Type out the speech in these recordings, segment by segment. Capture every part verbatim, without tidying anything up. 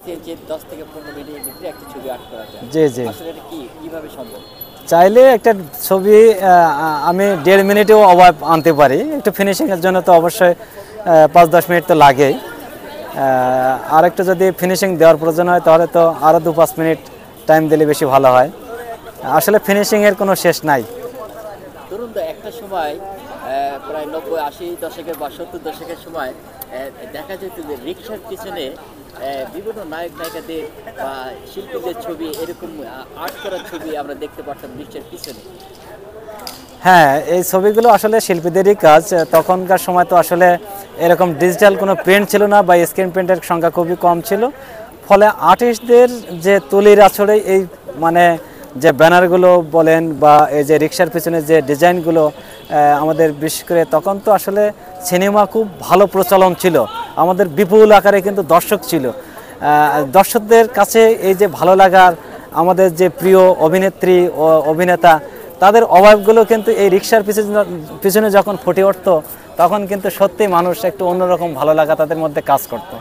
যে দশ থেকে পনেরো মিনিটের ভিতরে একটা ছবি আর্ট করা যায়। জি জি আসলে এটা কি কিভাবে সম্ভব? চাইলে একটা ছবি আমি দেড় মিনিটেও অভাব আনতে পারি। একটু ফিনিশিংয়ের জন্য তো অবশ্যই পাঁচ দশ মিনিট তো লাগেই। আর একটু যদি ফিনিশিং দেওয়ার প্রয়োজন হয় তাহলে তো আরও দু পাঁচ মিনিট টাইম দিলে বেশি ভালো হয়। আসলে ফিনিশিংয়ের কোনো শেষ নাই। ধরুন তো একটা সময় প্রায় নব্বই আশি দশকের বা সত্তর দশকের সময় দেখা যেত যে রিক্সার পিছনে বিভিন্ন নায়ক নায়িকাদের বা শিল্পীদের ছবি এরকম আর্ট করার ছবি আমরা দেখতে পারতাম রিক্সার পিছনে। হ্যাঁ, এই ছবিগুলো আসলে শিল্পীদেরই কাজ। তখনকার সময় তো আসলে এরকম ডিজিটাল কোনো প্রিন্ট ছিল না বা স্ক্রিন প্রিন্টের সংখ্যা খুবই কম ছিল। ফলে আর্টিস্টদের যে তুলির আছড়ে এই মানে যে ব্যানারগুলো বলেন বা এই যে রিক্সার পিছনে যে ডিজাইনগুলো আমাদের বিশেষ করে তখন তো আসলে সিনেমা খুব ভালো প্রচলন ছিল, আমাদের বিপুল আকারে কিন্তু দর্শক ছিল। দর্শকদের কাছে এই যে ভালো লাগার আমাদের যে প্রিয় অভিনেত্রী ও অভিনেতা তাদের অভাবগুলো কিন্তু এই রিক্সার পিছনে পিছনে যখন ফুটে উঠত তখন কিন্তু সত্যি মানুষ একটু অন্যরকম ভালো লাগা তাদের মধ্যে কাজ করতো।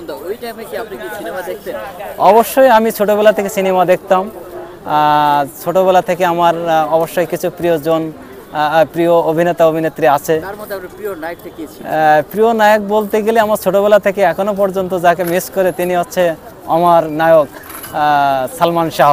অবশ্যই আমি ছোটোবেলা থেকে সিনেমা দেখতাম। ছোটোবেলা থেকে আমার অবশ্যই কিছু প্রিয়জন প্রিয় অভিনেতা অভিনেত্রী আছে। প্রিয় নায়ক বলতে গেলে আমার ছোটোবেলা থেকে এখনও পর্যন্ত যাকে মিস করে তিনি হচ্ছে আমার নায়ক সালমান শাহ।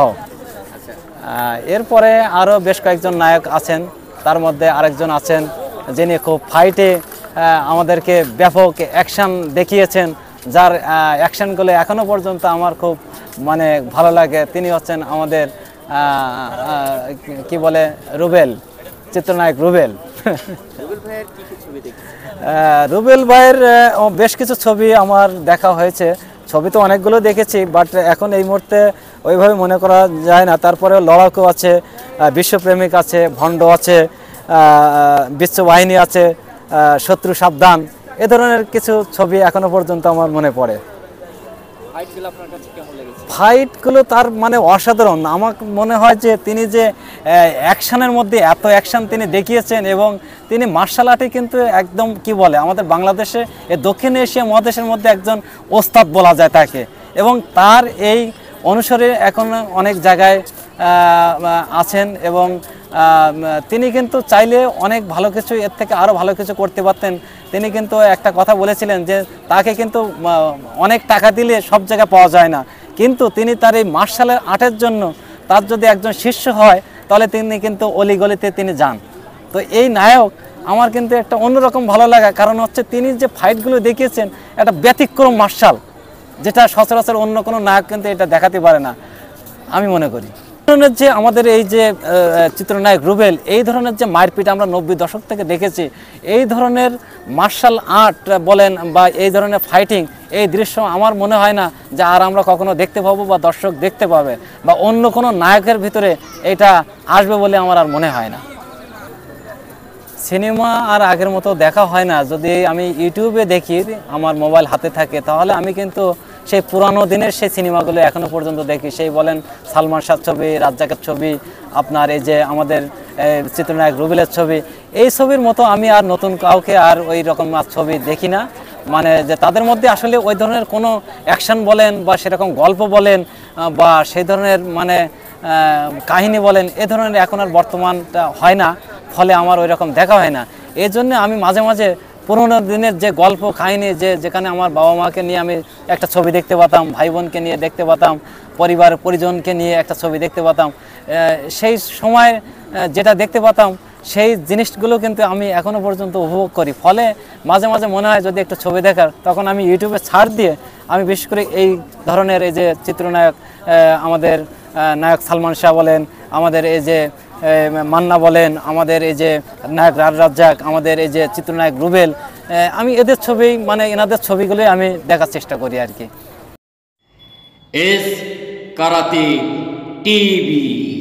এরপরে আরও বেশ কয়েকজন নায়ক আছেন, তার মধ্যে আরেকজন আছেন যিনি খুব ফাইটে আমাদেরকে ব্যাপক অ্যাকশান দেখিয়েছেন, যার অ্যাকশানগুলো এখনও পর্যন্ত আমার খুব মানে ভালো লাগে। তিনি হচ্ছেন আমাদের কি বলে রুবেল, চিত্রনায়ক রুবেল। রুবেল ভাইয়ের বেশ কিছু ছবি আমার দেখা হয়েছে। ছবি তো অনেকগুলো দেখেছি, বাট এখন এই মুহূর্তে ওইভাবে মনে করা যায় না। তারপরে লড়াকু আছে, বিশ্বপ্রেমিক আছে, ভণ্ড আছে, বিশ্ববাহিনী আছে, শত্রু সাবধান, এ ধরনের কিছু ছবি এখনো পর্যন্ত আমার মনে পড়ে। ফাইটগুলো তার মানে অসাধারণ। আমার মনে হয় যে তিনি যে অ্যাকশানের মধ্যে এত অ্যাকশান তিনি দেখিয়েছেন এবং তিনি মার্শাল আর্টে কিন্তু একদম কি বলে আমাদের বাংলাদেশে এ দক্ষিণ এশিয়া মহাদেশের মধ্যে একজন ওস্তাদ বলা যায় তাকে। এবং তার এই অনুসারে এখন অনেক জায়গায় আছেন এবং তিনি কিন্তু চাইলে অনেক ভালো কিছু এর থেকে আরও ভালো কিছু করতে পারতেন। তিনি কিন্তু একটা কথা বলেছিলেন যে তাকে কিন্তু অনেক টাকা দিলে সব জায়গায় পাওয়া যায় না, কিন্তু তিনি তার এই মার্শাল আর্টের জন্য তার যদি একজন শিষ্য হয় তাহলে তিনি কিন্তু অলিগলিতে তিনি যান। তো এই নায়ক আমার কিন্তু একটা অন্যরকম ভালো লাগা, কারণ হচ্ছে তিনি যে ফাইটগুলো দেখিয়েছেন একটা ব্যতিক্রম মার্শাল, যেটা সচরাচর অন্য কোনো নায়ক কিন্তু এটা দেখাতে পারে না আমি মনে করি। ধরনের যে আমাদের এই যে চিত্রনায়ক রুবেল, এই ধরনের যে মারপিট আমরা নব্বই দশক থেকে দেখেছি, এই ধরনের মার্শাল আর্ট বলেন বা এই ধরনের ফাইটিং, এই দৃশ্য আমার মনে হয় না যে আর আমরা কখনো দেখতে পাবো বা দর্শক দেখতে পাবে বা অন্য কোনো নায়কের ভিতরে এটা আসবে বলে আমার আর মনে হয় না। সিনেমা আর আগের মতো দেখা হয় না। যদি আমি ইউটিউবে দেখি, আমার মোবাইল হাতে থাকে, তাহলে আমি কিন্তু সেই পুরানো দিনের সেই সিনেমাগুলো এখনও পর্যন্ত দেখি। সেই বলেন সালমান শাহর ছবি, রাজ্জাকের ছবি, আপনার এই যে আমাদের চিত্রনায়ক রুবেলের ছবি, এই ছবির মতো আমি আর নতুন কাউকে আর ওই রকম আর ছবি দেখি না। মানে যে তাদের মধ্যে আসলে ওই ধরনের কোনো অ্যাকশান বলেন বা সেরকম গল্প বলেন বা সেই ধরনের মানে কাহিনী বলেন, এ ধরনের এখন আর বর্তমানটা হয় না, ফলে আমার ওই রকম দেখা হয় না। এই জন্য আমি মাঝে মাঝে পুরোনো দিনের যে গল্প কাহিনী, যে যেখানে আমার বাবা মাকে নিয়ে আমি একটা ছবি দেখতে পেতাম, ভাই বোনকে নিয়ে দেখতে পেতাম, পরিবার পরিজনকে নিয়ে একটা ছবি দেখতে পেতাম, সেই সময় যেটা দেখতে পেতাম সেই জিনিসগুলো কিন্তু আমি এখনও পর্যন্ত উপভোগ করি। ফলে মাঝে মাঝে মনে হয় যদি একটু ছবি দেখার, তখন আমি ইউটিউবে ছাড় দিয়ে আমি বিশেষ করে এই ধরনের এই যে চিত্রনায়ক আমাদের নায়ক সালমান শাহ বলেন, আমাদের এই যে মান্না বলেন, আমাদের এই যে নায়ক রাজ্জাক, আমাদের এই যে চিত্রনায়ক রুবেল, আমি এদের ছবি মানে এনাদের ছবিগুলোই আমি দেখার চেষ্টা করি আর কি। S karate TV.